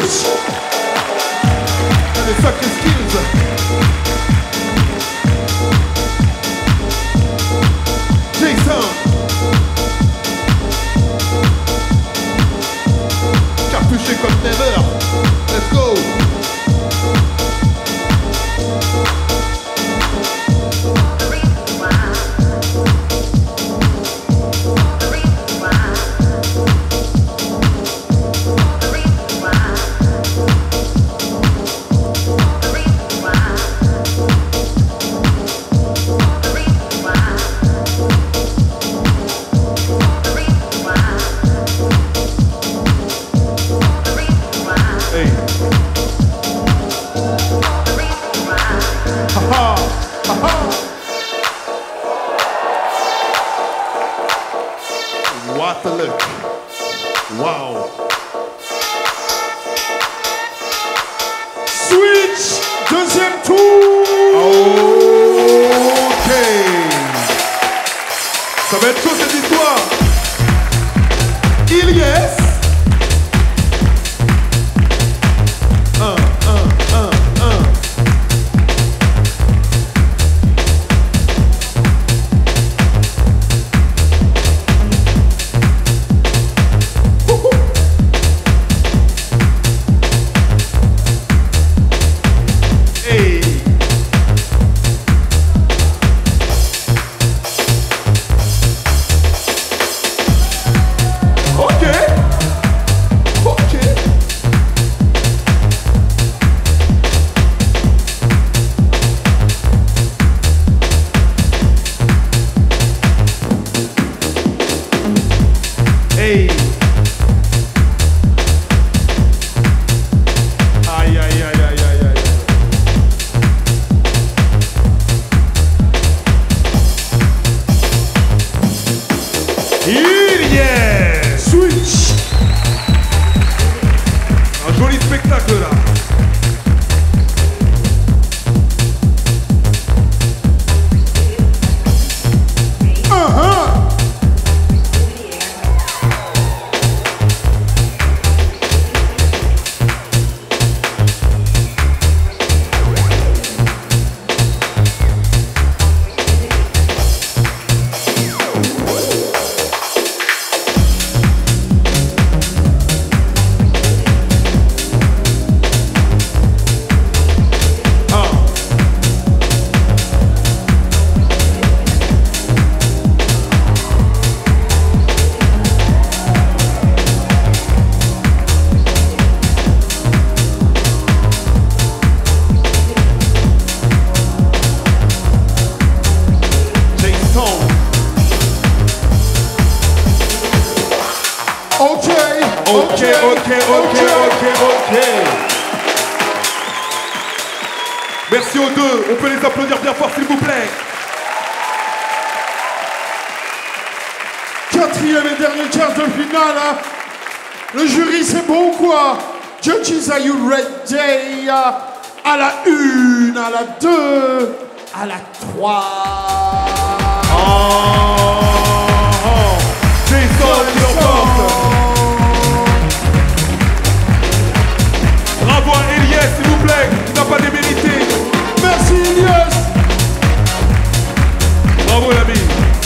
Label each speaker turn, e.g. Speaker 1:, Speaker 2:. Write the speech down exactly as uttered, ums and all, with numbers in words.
Speaker 1: Switch. Allez, sacré skills. J-Sang. Cartouché comme never. Let's go. What a look. Wow. Switch, deuxième tour. Ok. Ça va être chaud cette histoire. ILYES. Un, un, un, un. Ok, ok, ok, ok, ok. Merci aux deux. On peut les applaudir bien fort, s'il vous plaît.
Speaker 2: Quatrième et dernier quart de finale. Hein. Le jury, c'est bon quoi? Judges, are you ready? À la une, à la deux, à la trois.
Speaker 1: Oh, oh. Jason qui l'emporte. Bravo à ILYES, s'il vous plaît, qui n'a pas démérité.
Speaker 2: Merci ILYES.
Speaker 1: Bravo l'ami.